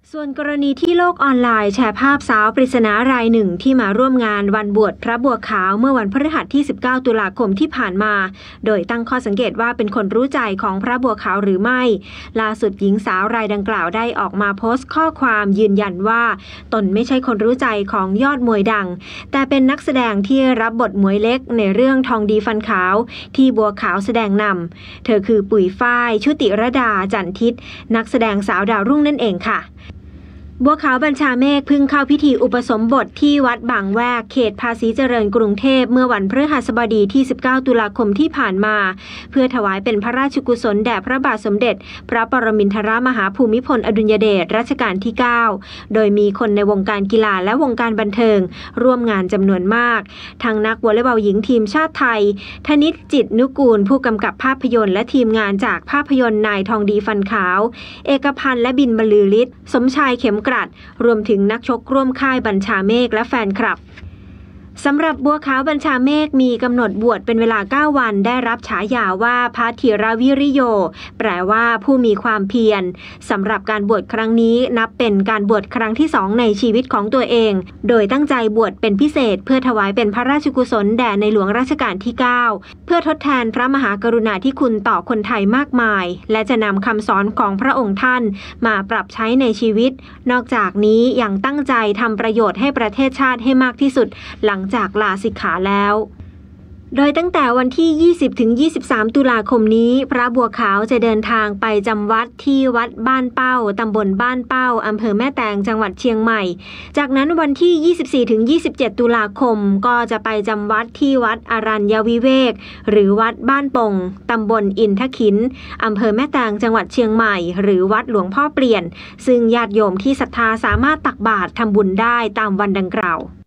ส่วนกรณีที่โลกออนไลน์แชร์ภาพสาวปริศนารายหนึ่งที่มาร่วมงานวันบวชพระบัวขาวเมื่อวันพฤหัสที่ 19 ตุลาคมที่ผ่านมา โดยตั้งข้อสังเกตว่าเป็นคนรู้ใจของพระบัวขาวหรือไม่ ล่าสุดหญิงสาวรายดังกล่าวได้ออกมาโพสต์ข้อความยืนยันว่าตนไม่ใช่คนรู้ใจของยอดมวยดังแต่เป็นนักแสดงที่รับบทมวยเล็กในเรื่องทองดีฟันขาวที่บัวขาวแสดงนำเธอคือปุ๋ยฝ้ายชุติรดาจันทิตนักแสดงสาวดาวรุ่งนั่นเองค่ะบัวขาวบัญชาเมฆเพิ่งเข้าพิธีอุปสมบทที่วัดบางแวกเขตภาษีเจริญกรุงเทพเมื่อวันพฤหัสบดีที่ 19 ตุลาคมที่ผ่านมาเพื่อถวายเป็นพระราชกุศลแด่พระบาทสมเด็จพระปรมินทรมหาภูมิพลอดุลยเดชรัชกาลที่ 9 โดยมีคนในวงการกีฬาและวงการบันเทิงร่วมงานจำนวนมากทั้งนักวอลเลย์บอลหญิงทีมชาติไทยธนิตจิตนุกูลผู้กำกับภาพยนตร์และทีมงานจากภาพยนตร์นายทองดีฟันขาวเอกพันธ์และบินบรรลือฤทธิ์สมชายเข็มกรัดรวมถึงนักชกร่วมค่ายบัญชาเมฆและแฟนคลับสำหรับบัวขาวบัญชาเมฆมีกำหนดบวชเป็นเวลา 9 วันได้รับฉายาว่าพระธีรวิริโยแปลว่าผู้มีความเพียรสำหรับการบวชครั้งนี้นับเป็นการบวชครั้งที่ 2ในชีวิตของตัวเองโดยตั้งใจบวชเป็นพิเศษเพื่อถวายเป็นพระราชกุศลแด่ในหลวงรัชกาลที่ 9 เพื่อทดแทนพระมหากรุณาธิคุณต่อคนไทยมากมายและจะนำคำสอนของพระองค์ท่านมาปรับใช้ในชีวิตนอกจากนี้ยังตั้งใจทำประโยชน์ให้ประเทศชาติให้มากที่สุดหลังจากลาสิกขาแล้วโดยตั้งแต่วันที่ 20-23 ตุลาคมนี้พระบัวขาวจะเดินทางไปจำวัดที่วัดบ้านเป้าตำบลบ้านเป้าอำเภอแม่แตงจังหวัดเชียงใหม่จากนั้นวันที่ 24-27 ตุลาคมก็จะไปจำวัดที่วัดอรัญญวิเวกหรือวัดบ้านปงตำบลอินทขินอำเภอแม่แตงจังหวัดเชียงใหม่หรือวัดหลวงพ่อเปลี่ยนซึ่งญาติโยมที่ศรัทธาสามารถตักบาตรทำบุญได้ตามวันดังกล่าว